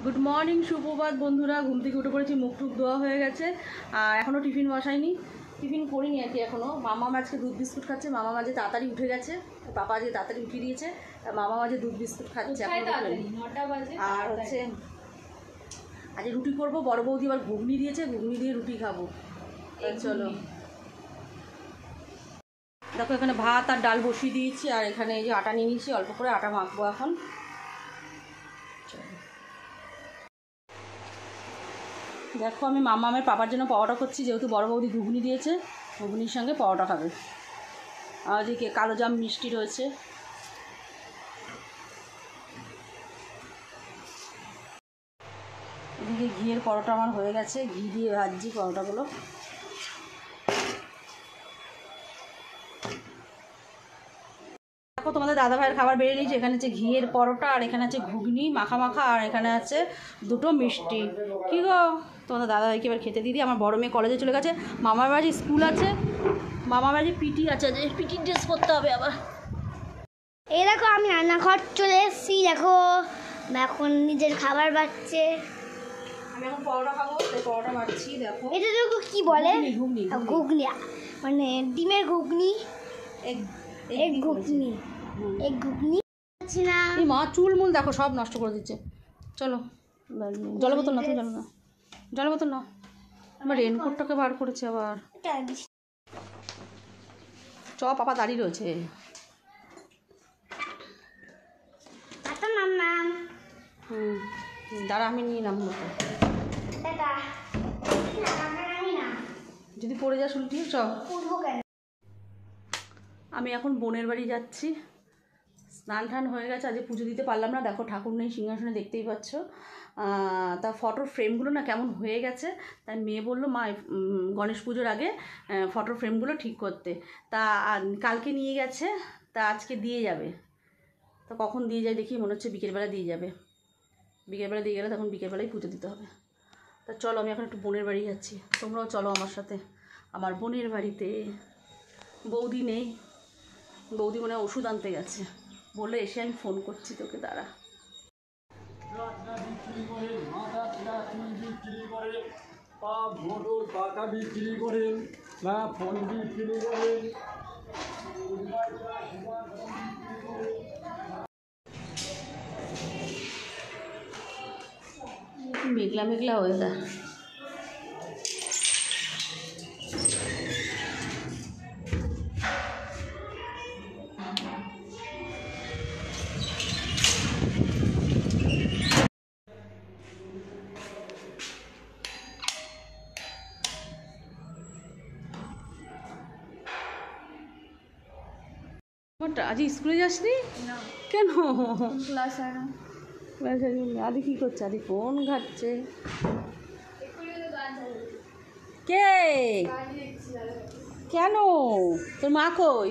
Good morning, সুপ্রভাত বন্ধুরা। ঘুম থেকে উঠে পড়েছি, মুখ টুক ধোয়া হয়ে গেছে আর এখনও টিফিন বসাইনি, টিফিন করিনি আর কি এখনও। মামা আজকে দুধ বিস্কুট খাচ্ছে। মামা মাঝে তাড়াতাড়ি উঠে গেছে, পাপা আজকে তাড়াতাড়ি উঠিয়ে দিয়েছে, মামা মাঝে দুধ বিস্কুট খাচ্ছে। আর হচ্ছে আজকে রুটি করবো, বড় বৌদি আবার ঘুগনি দিয়েছে, ঘুগনি দিয়ে রুটি খাবো। চলো দেখো, এখানে ভাত আর ডাল বসিয়ে দিয়েছি আর এখানে এই যে আটা নিয়ে নিয়েছি, অল্প করে আটা মাখবো এখন। দেখো, আমি মামামের পাপার জন্য পাওয়াটা করছি, যেহেতু বড় বৌদি ঘুগনি দিয়েছে, ঘুগনির সঙ্গে পাওয়াটা খাবে। আর এদিকে কালো জাম মিষ্টি রয়েছে। এদিকে ঘিয়ের পরোটা আমার হয়ে গেছে, ঘি দিয়ে ভাজছি পরোটাগুলো। দেখো, তোমাদের দাদা ভাইয়ের খাবার বেরিয়ে নিয়েছে। এখানে আছে ঘিয়ের পরোটা আর এখানে আছে ঘুগনি মাখা মাখা আর এখানে আছে দুটো মিষ্টি। কী গো, তোমাদের দাদা ভাইকে এবার খেতে দিদি। আমার বড় মেয়ে কলেজে চলে গেছে, মামার বাড়ি স্কুল আছে, মামার বাড়ি পিটি আছে, যে পিটির ড্রেস করতে হবে আবার। এই দেখো, আমি রান্নাঘর চলে এসেছি। দেখো এখন নিজের খাবার বাড়ছে। আমি এখন পরোটা খাবো, তাই পরোটা বাড়ছি। দেখো এটা দেখো কি বলে, ঘুগনি, ঘুগনি মানে ডিমের ঘুগনি, এগ ঘুগনি, এগ ঘুগনি। না মা চুলমুল দেখো সব নষ্ট করে দিচ্ছে। চলো জলের বোতল না, তুমি জল না, জলের বোতল না। আমার রেনকোটটাকে বার করেছে আবার। চ, পাপা দাঁড়িয়ে রয়েছে। দাঁড়া, আমি নিয়ে নামবো। যদি পড়ে যা শুনটি চ। আমি এখন বোনের বাড়ি যাচ্ছি। স্নান টান হয়ে গেছে, আজকে পুজো দিতে পারলাম না। দেখো ঠাকুর নেই সিংহাসনে, দেখতেই পাচ্ছ। তা ফটোর ফ্রেমগুলো না কেমন হয়ে গেছে, তাই মেয়ে বললো মা গণেশ পুজোর আগে ফটোর ফ্রেমগুলো ঠিক করতে। তা কালকে নিয়ে গেছে, তা আজকে দিয়ে যাবে। তা কখন দিয়ে যায় দেখি, মনে হচ্ছে বিকেলবেলা দিয়ে যাবে। বিকেলবেলা দিয়ে গেলে তখন বিকেলবেলায় পুজো দিতে হবে। তা চলো, আমি এখন একটু বোনের বাড়ি যাচ্ছি, তোমরাও চলো আমার সাথে আমার বোনের বাড়িতে। বৌদি নেই, বৌদি মনে হয় ওষুধ আনতে গেছে, বলে এসে আমি ফোন করছি তোকে, দাঁড়া। বিক্রি করেন, মাথা বিক্রি করেন, পাপ মোটর পাতা বিক্রি করেন, না ফোন বিক্রি করেন। মেঘলা মেঘলা ওয়েদার। আজ স্কুলে যাসনি কেন? ক্লাস আদি কি করছে? আদি ফোন ঘাটছে। কে? কেন? তোর মা কই?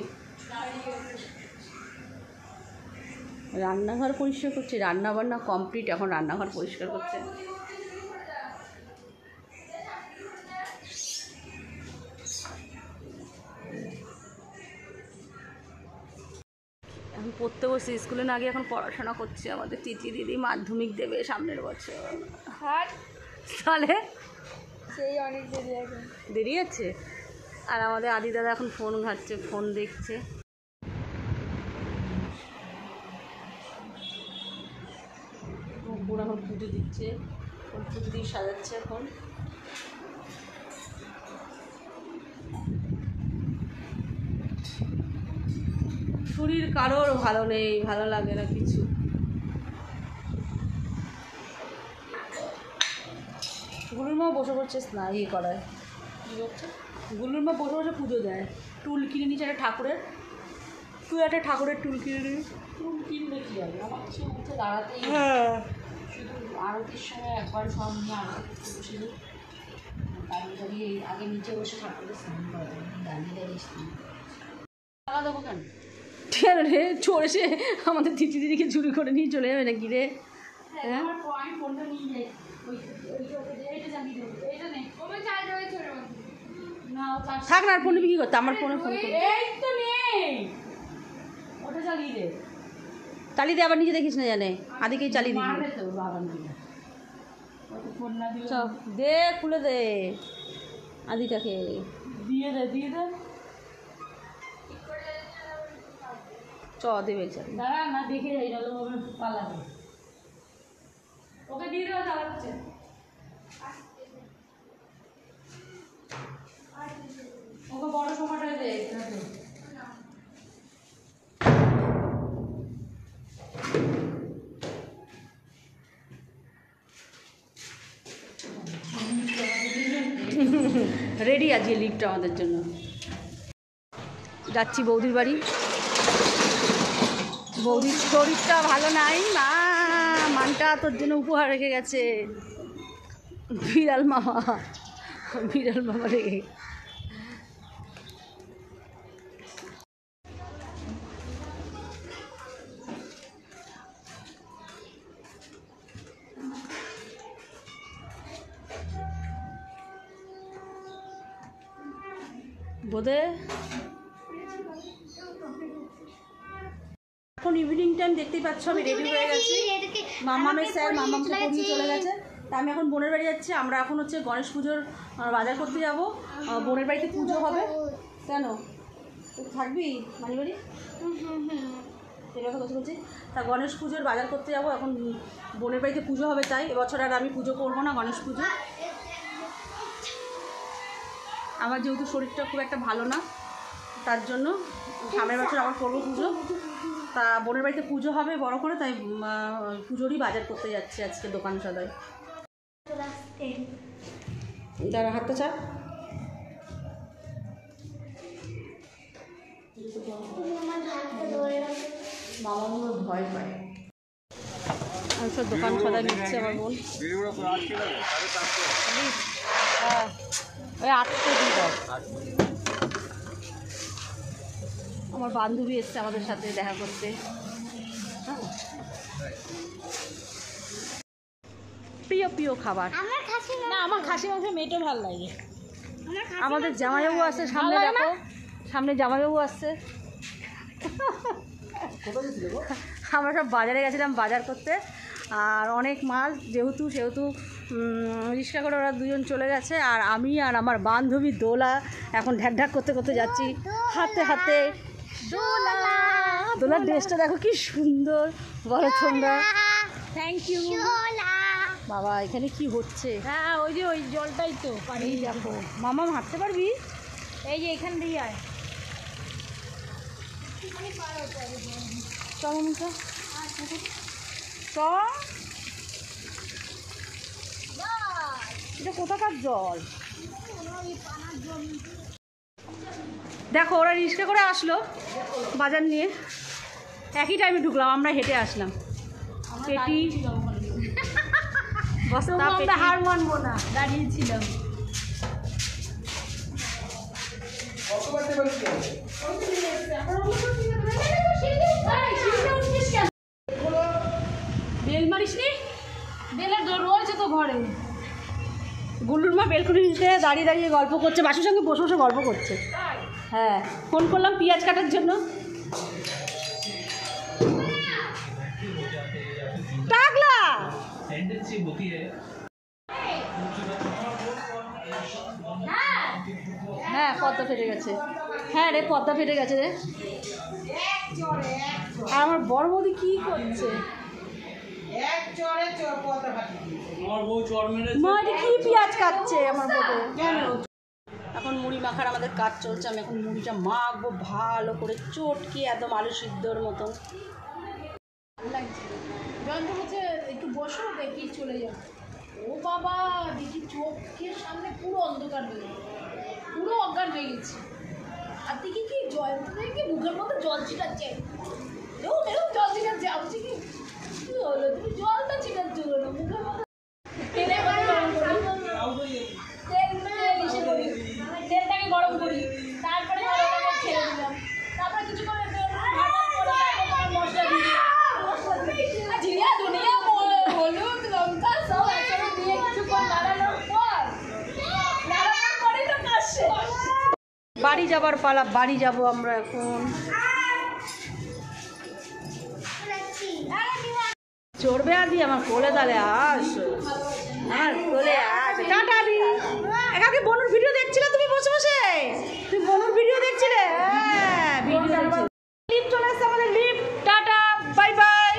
রান্নাঘর পরিষ্কার করছে, রান্না বান্না কমপ্লিট, এখন রান্নাঘর পরিষ্কার করছে। এখন পড়তে বসে, স্কুলে না গিয়ে এখন পড়াশোনা করছে। আমাদের তিথি দিদি মাধ্যমিক দেবে সামনের বছর। তাহলে সেই অনেক দেরি আছে, দেরি আছে। আর আমাদের আদি দাদা এখন ফোন ঘাটছে, ফোন দেখছে। এখন পুজো দিচ্ছে, পুজো দিয়ে সাজাচ্ছে এখন। শরীর কারোর ভালো নেই, ভালো লাগে না কিছু। গুলুর মা বসে বসে ইয়ে করায়, কী করছে? গুলুর মা বসে বসে পুজো দেয়। টুল কিনে নিচ্ছে একটা ঠাকুরের। তুই একটা ঠাকুরের টুল কিনে নিবি। টুল কিনবে কী হবে, আমার কিছু উঠে দাঁড়াতেই। হ্যাঁ, শুধু আরতির সময় একবার সব নিয়ে আরতি বসে দাঁড়িয়ে দাঁড়িয়ে আগে নিচে বসে ঠাকুরের স্নান করা, দাঁড়িয়ে দাঁড়িয়ে স্নান টাকা দেবো কেন? ঠিক আছে রে, চোর এসে আমাদের দিদি দিদিকে চুরি করে নিয়ে চলে যাবে নাকি রে? হ্যাঁ, থাক না, আর ফোনে বিক্রি করতে আমার ফোনে ফোন করে ওটা চালিয়ে দে। চালিয়ে দে, আবার নিজে দেখিস না জানে, আদিকেই চালিয়ে দিবি। চ দে, খুলে দে আদিটাকে, দিয়ে দে চ দেবে দাঁড়া না, দেখে যাই না হবে পালাবে। ওকে দিয়ে দেওয়া চালাচ্ছে। ওকে বড় সোফাটায় দে। রেডি আজকে লিফটটা আমাদের জন্য। যাচ্ছি বৌদির বাড়ি। বৌদির শরীরটা ভালো নাই, মা মানটা তোর জন্য উপহার রেখে গেছে বিড়াল মামা রেখে। বোধে এখন ইভিনিং টাইম, দেখতেই পাচ্ছ আমি রেডি হয়ে গেছি। মামামের স্যার মামামকে পড়িয়ে চলে গেছে, তা আমি এখন বোনের বাড়ি যাচ্ছি। আমরা এখন হচ্ছে গণেশ পুজোর বাজার করতে যাব। বোনের বাড়িতে পুজো হবে। কেন তুই থাকবি মানি বাড়ি? এই কথা কথা বলছি। তা গণেশ পুজোর বাজার করতে যাব এখন। বোনের বাড়িতে পুজো হবে, তাই এবছর আর আমি পুজো করবো না, গণেশ পুজো। আমার যেহেতু শরীরটা খুব একটা ভালো না, তার জন্য সামনের বছর আবার করবো পুজো। তা বোনের বাড়িতে পুজো হবে বড় করে, তাই পুজোরই বাজার করতে যাচ্ছি আজকে দোকান সদায়। তার হাতটা ছাড়। মামা মনে ভয় পায়। আমি সব দোকান সদায় নিচ্ছে আমার বোন। হ্যাঁ ওই 800 দিয়ে দাও। আমার বান্ধবী এসছে আমাদের সাথে দেখা করতে। প্রিয় প্রিয় খাবার না, আমার খাসি মাংস মেয়েটা ভালো লাগে। আমাদের জামাইবাবু আসছে সামনে, দেখো সামনে জামাইবাবু আসছে। আমরা সব বাজারে গেছিলাম বাজার করতে, আর অনেক মাছ যেহেতু সেহেতু রিক্সা করে ওরা দুজন চলে গেছে, আর আমি আর আমার বান্ধবী দোলা এখন ঢ্যাক ঢ্যাক করতে করতে যাচ্ছি হাতে হাতে। দোলার ড্রেসটা দেখো কি সুন্দর, বলো তোমরা। থ্যাংক ইউ বাবা এখানে কি হচ্ছে? হ্যাঁ ওই যে ওই জলটাই তো এই দেখো মামা হাঁটতে পারবি? এই যে এখান দিয়ে আয়। চ মামা চ। এটা কোথাকার জল? দেখো ওরা রিক্সা করে আসলো বাজার নিয়ে, একই টাইমে ঢুকলাম, আমরা হেঁটে আসলাম। পেটি বস্তা আমরা হার মানবো না, দাঁড়িয়েছিলাম। বেল মারিস নি? বেলের রয়েছে তো ঘরে। গুল্লুর মা বেলকুনিতে দাঁড়িয়ে দাঁড়িয়ে গল্প করছে, বাসুর সঙ্গে বসে বসে গল্প করছে। হ্যাঁ ফোন করলাম পেঁয়াজ কাটার জন্য। টাকলা হ্যাঁ পদ্মা ফেটে গেছে। হ্যাঁ রে পদ্মা ফেটে গেছে রে। আর আমার বড় বৌদি কী করছে? মা এটা কি পেঁয়াজ কাটছে আমার বউকে? এখন মুড়ি মাখার আমাদের কাজ চলছে। আমি এখন মুড়িটা মাখবো ভালো করে চটকি, একদম আলু সিদ্ধর মতন। জয়ন্ত হচ্ছে একটু বসো, দেখি চলে যাও। ও বাবা, দেখি চোখের সামনে পুরো অন্ধকার হয়ে গেছে, পুরো অজ্ঞান হয়ে গেছে। আর দেখি কি জয়ন্ত দেখি মুখের মধ্যে জল ছিটাচ্ছে, এরকম জল ছিটাচ্ছে। আমি কি কি হলো, তুমি জলটা ছিটাচ্ছ না মুখের মধ্যে? তেলে গরম করি, তেলটাকে গরম করি, তারপরে ছেড়ে দিলাম, তারপরে কিছু করে মশলা দিই, জিরা ধনিয়া হলুদ লঙ্কা সব একসাথে দিয়ে কিছুক্ষণ নাড়ানোর পরে তো কাজ শেষ। বাড়ি যাবার পালা, বাড়ি যাব আমরা এখন। চড়বে আদি আমার কোলে তালে আস। আমার কোলে টাটা দি একাকে বনুর ভিডিও দেখছিলে তুমি বসে বসে তুমি বনুর ভিডিও দেখছিলে হ্যাঁ ভিডিও দেখছিলে লিফট চলে আসছে আমাদের লিফট টাটা বাই বাই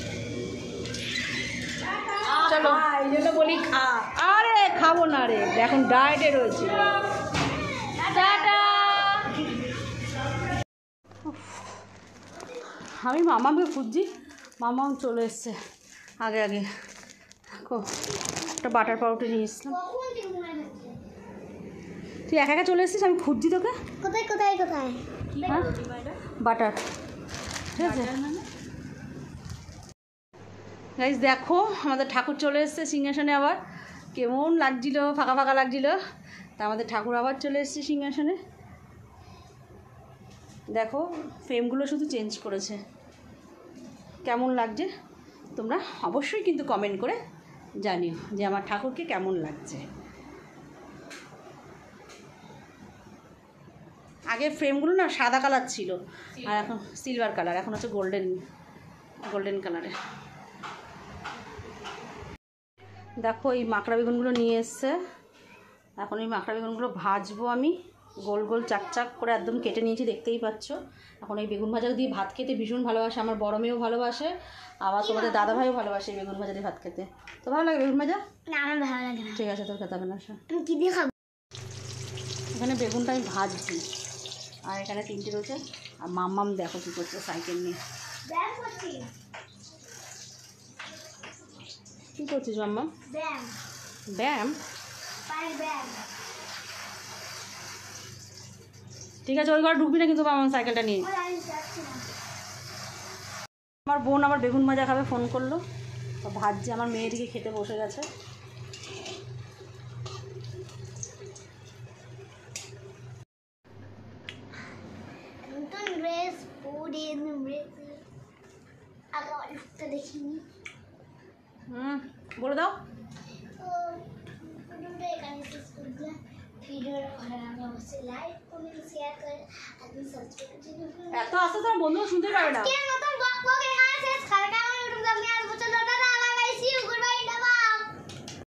চলো এই জন্য বলি খা আরে খাবো না রে এখন ডায়েটে রয়েছে টাটা আমি মামাকে খুঁজছি মামাও চলে এসছে আগে আগে একটা বাটার পাউরুটি নিয়ে এসছিলাম তুই একা একা চলে এসছিস আমি খুঁজছি তোকে কোথায় কোথায় কোথায় হ্যাঁ বাটার ঠিক আছে গাইস দেখো আমাদের ঠাকুর চলে এসছে সিংহাসনে আবার কেমন লাগছিল ফাঁকা ফাঁকা লাগছিল তা আমাদের ঠাকুর আবার চলে এসছে সিংহাসনে দেখো ফ্রেমগুলো শুধু চেঞ্জ করেছে কেমন লাগছে তোমরা অবশ্যই কিন্তু কমেন্ট করে জানিও যে আমার ঠাকুরকে কেমন লাগছে আগে ফ্রেমগুলো না সাদা কালার ছিল আর এখন সিলভার কালার এখন হচ্ছে গোল্ডেন কালারে দেখো এই মাকড়া বেগুনগুলো নিয়ে এসছে এখন এই মাকড়া বেগুনগুলো ভাজবো আমি গোল গোল চাক চাক করে একদম কেটে নিয়েছি দেখতেই পাচ্ছ এখন এই বেগুন ভাজা দিয়ে ভাত খেতে ভীষণ ভালোবাসে আমার বড় মেয়েও ভালোবাসে আবার তোমাদের দাদাভাইও ভালোবাসে এই বেগুন ভাজা দিয়ে ভাত খেতে তো ভালো লাগে বেগুন ভাজা না আমার ভালো লাগে না ঠিক আছে তোর খেতে হবে না তুমি কি দিয়ে খাবো এখানে বেগুনটা আমি ভাজছি আর এখানে তিনটে রয়েছে আর মাম্মাম দেখো কী করছে সাইকেল নিয়ে ব্যায়াম করছি কী করছিস মাম্মাম ব্যায়াম ব্যায়াম পায়ের ব্যায়াম ঠিক আছে ওই ঘরে ঢুকবি না কিন্তু মাম্মাম সাইকেলটা নিয়ে আমি যাচ্ছি না আমার বোন আবার বেগুন ভাজা খাবে ফোন করলো তো ভাজছে আমার মেয়েটিকে খেতে বসে গেছে নতুন ড্রেস পরে আগে অনেকটা দেখিনি বলে দাও তো ভিডিওটা এখানে শেষ করে দিলাম ভিডিওটা ভালো লাগলে অবশ্যই লাইক কমেন্ট শেয়ার করে আর সাবস্ক্রাইব করতে এত আস্তে তোমার বন্ধুরা শুনতেই পাবে না কেন তো